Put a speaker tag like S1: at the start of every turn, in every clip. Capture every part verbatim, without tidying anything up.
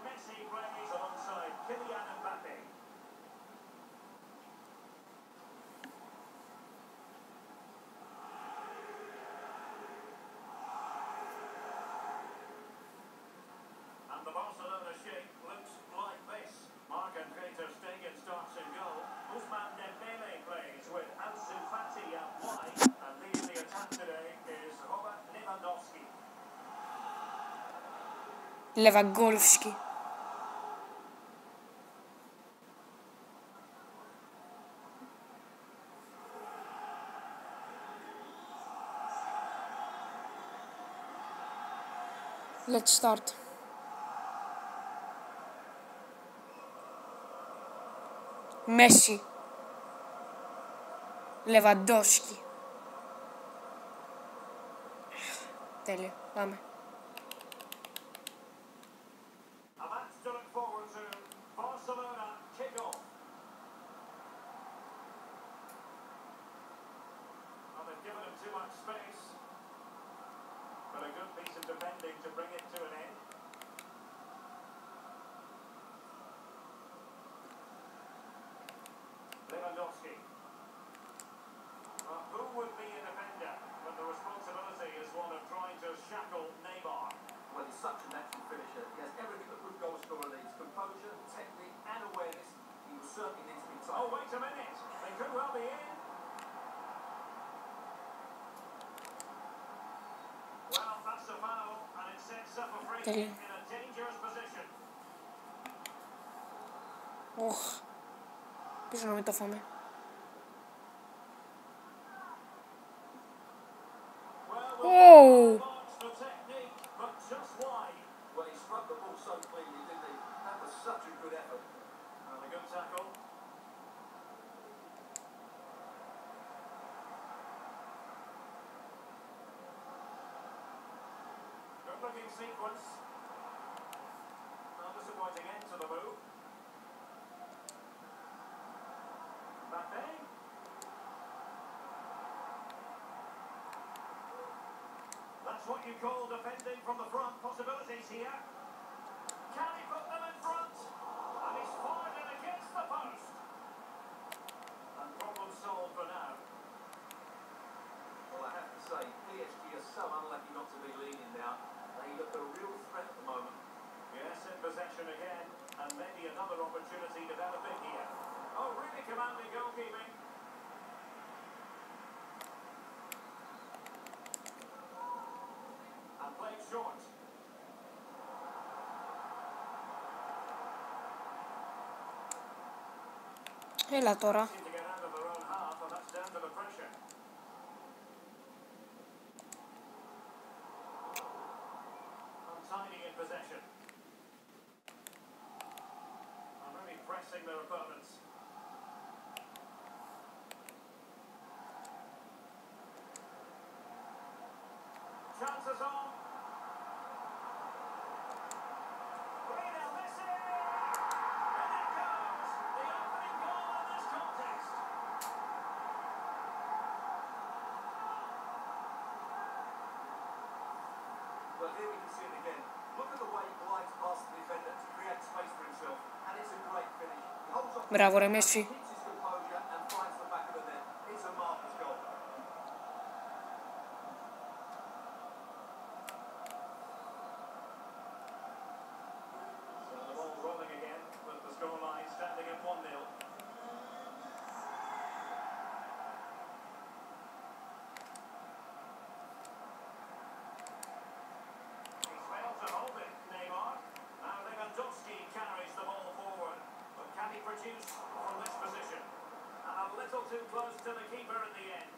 S1: Messi plays alongside Kylian Mbappe. And the Barcelona shape looks like this. Marc-Andre ter Stegen starts in goal. Ousmane Dembele plays with Ansu Fati out wide. And leading the attack today is Robert Lewandowski.
S2: Lewandowski. Let's start. Messi. Lewandowski. Τέλειο. Πάμε.
S1: A match to look forward to. Barcelona kick off. Well, they've given him too much space. But a good piece of defending to bring it to an end. Lewandowski. Well, who would be a defender when the responsibility is one of trying to shackle Neymar?
S3: Well, he's such a natural finisher. He has everything that good goal scorer needs. Composure, technique and awareness. He will certainly need to be tight.
S1: Oh, wait a minute. They could well be in. Well, that's a foul, and it sets up a free kick in a dangerous position.
S2: Οχ. Πίσω να μην το φάμε.
S1: Oh! For technique, but just wide.
S3: Well, he struck the ball so cleanly, didn't he? That was such a good effort.
S1: And a good tackle. Good looking sequence. Not disappointing end to the move. Mbappe. That's what you call defending from the front. Possibilities here. Can he put them in front? And he's fired it against the post. And problem solved for now.
S3: Well, I have to say, P S G are so unlucky not to be leading now. They look a real threat at the moment.
S1: Yes, in possession again. And maybe another opportunity developing here. Oh, really commanding goalkeeping. And played short.
S2: Έλα τώρα.
S1: Seem to get out of their own half, and that's down to the pressure. Untidy in possession. And really pressing their opponents. Chances on. Lionel Messi! And it goes! The opening goal in this contest.
S3: Well, here we can see it again. Look at the way he glides past the defender to create space for himself. And it's a great finish. He holds off.
S2: Μπράβο ρε Μέση.
S3: Keeps his composure and finds the back of the net. It's a marvellous goal.
S1: So the ball rolling again, with the scoreline standing at one nil. He's failed to hold it, Neymar. Now Lewandowski carries the ball forward. But can he produce from this position? And a little too close to the keeper in the end.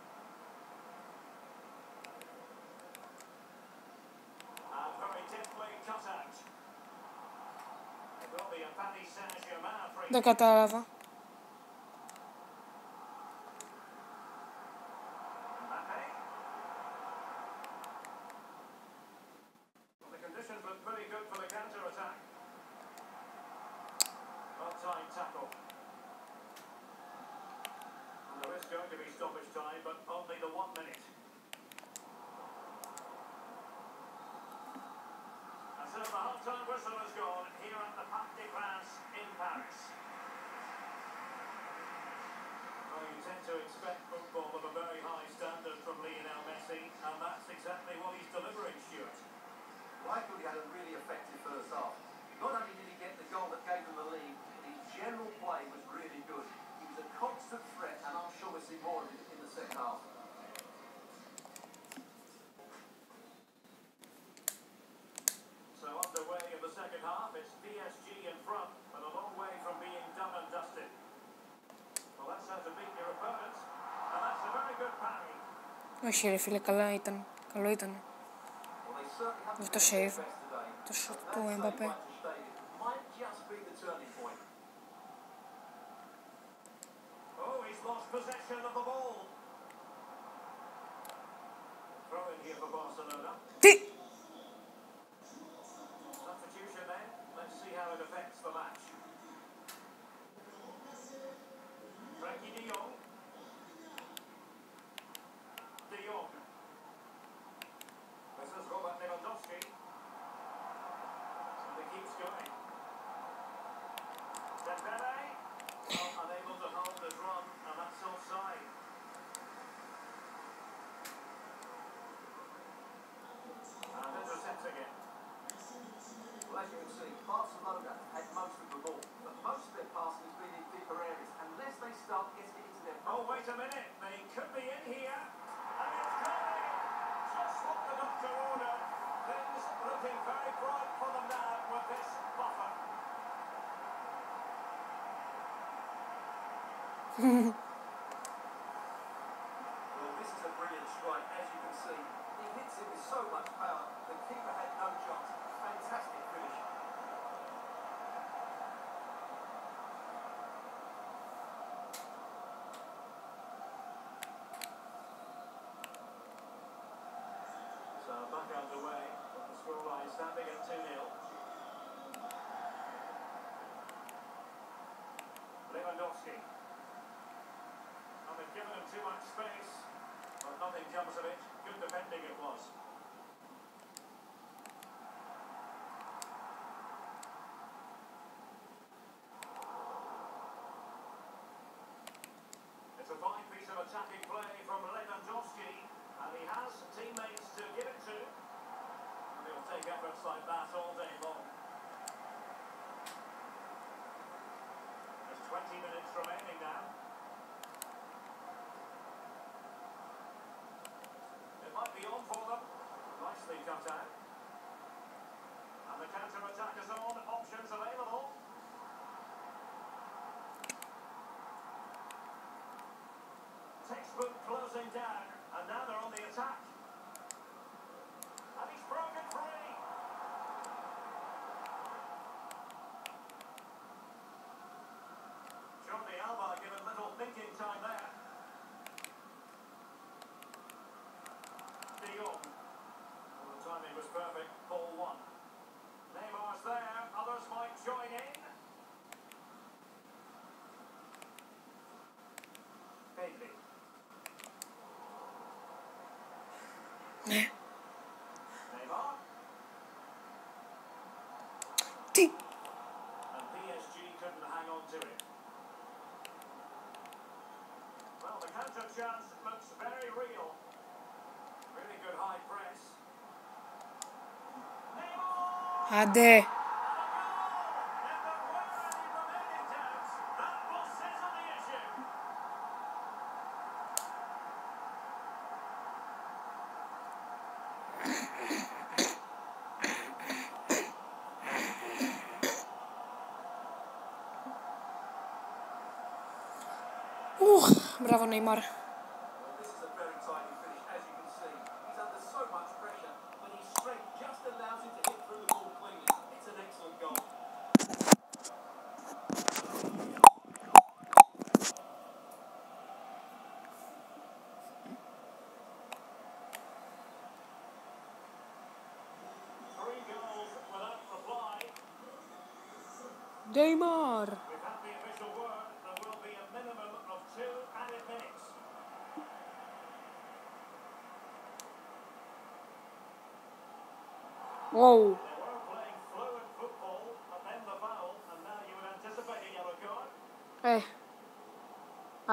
S1: And very deftly cut out. It will be a Paris Saint-Germain free
S2: Δεν
S1: kick.
S2: κατάλαβα.
S1: Mbappe. Well, the conditions look pretty good for the counter-attack. Well-timed tackle. And there is going to be stoppage time, but only the one minute. And so the half-time whistle has gone. Paris. Well, you tend to expect football of a very high standard from Lionel Messi, and that's exactly what he's delivering, Stuart.
S3: Well, I thought he had a really effective first half. Not only did he get the goal that gave them the lead, but his general play was really good. He was a constant threat, and I'm sure we'll see more of it in the second half.
S1: So underway in the second half, it's P S G in front, but a long way from being done and dusted. Well, that's how to beat your opponents, and that's a very good parry.
S2: Όχι ρε φίλε, καλά ήταν. Καλό ήταν.
S3: Well, they certainly haven't
S2: Το
S3: been
S2: save.
S3: their best today.
S2: Το shot
S3: But
S2: του
S3: that save
S2: Εμπαπέ.
S3: by Ter Stegen might just be the turning point.
S1: Oh, he's lost possession of the ball. Throw in here for Barcelona.
S2: Τι!
S1: Substitution then. Let's see how it affects the match. Frankie de Jong. De Jong. This is Robert Lewandowski. And he keeps going. Dembele. Well, unable to hold his run, and that's offside. And intercepting it.
S3: Well, as you can see, Barcelona had most of the ball, but most of their passing has been in deeper areas. Unless they start getting it into their
S1: Oh, wait a minute. They could be in here. And it's coming. Just what the doctor ordered. Things looking very bright for them now with this buffer.
S3: Well, this is a brilliant strike, as you can see. He hits it with so much power. The keeper had no chance. Fantastic finish.
S1: So back underway. With the scoreline standing at two nil. Lewandowski. And they've given him too much space. But nothing comes of it. Good defending it was. It's a fine piece of attacking play from Lewandowski, and he has teammates to give it to. And he'll take efforts like that all day long. There's twenty minutes remaining now. It might be on for them. Nicely cut out. And the counter-attack is on. Options available. Textbook closing down, and now they're on the attack. And he's broken free. Jordi Alba given little thinking time there. De Jong. Well, the timing was perfect. Ball one. Neymar's there. Others might join in. Pedri. Neymar.
S2: Τι!
S1: And P S G couldn't hang on to it. Well, the counter chance looks very real. Really good high press. Neymar!
S2: Άντε!
S1: And a goal! If there were any remaining doubts, that will settle the issue.
S2: Ουχ, μπράβο Νεϊμάρ.
S3: Well, this is a very tidy finish, as you can see. He's under so much pressure, but his strength just allows him to hit through the ball cleanly. It's an excellent goal.
S1: Three goals without reply.
S2: Νεϊμάρ!
S1: We've had the official word. There will be a minimum of two added minutes.
S2: Wow!
S1: They were playing fluid football, but then the foul, and now you would anticipate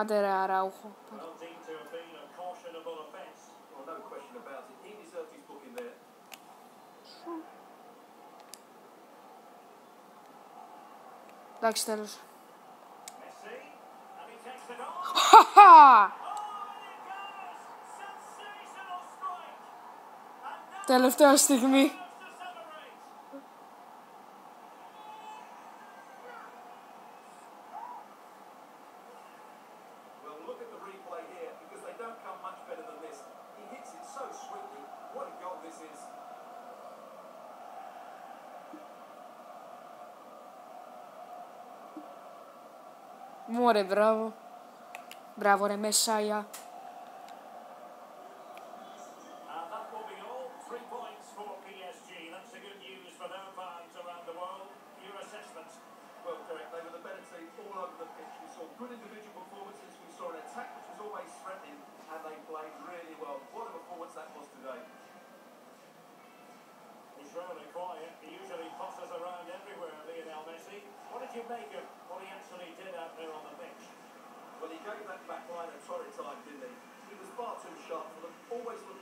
S2: Άντε ρε Αράουχο.
S1: Well deemed to have been a cautionable offence.
S3: Well, no question about it. He deserved his booking there.
S2: Εντάξει, τέλος.
S1: Messi, and he takes it on.
S2: Χαχα!
S1: Oh, and it goes! Sensational strike! And now
S2: Τελευταία στιγμή.
S1: to celebrate.
S3: Well, look at the replay here because they don't come much better than this. He hits it so sweetly. What a goal this is.
S2: Μωρέ, μπράβο. Μπράβο ρε Μεσάια.
S1: And that will be all. Three points for P S G. That's the good news for their fans around the world. Your assessment?
S3: Well, Derek, they were the better team all over the pitch. We saw good individual performances. We saw an attack which was always threatening, and they played really well. What a performance that was today.
S1: He's rather quiet. He usually bosses around everywhere, Lionel Messi. What did you make of what he actually did out there on the pitch?
S3: Well, he gave that back line a torrid time, didn't he? He was far too sharp for them, always looking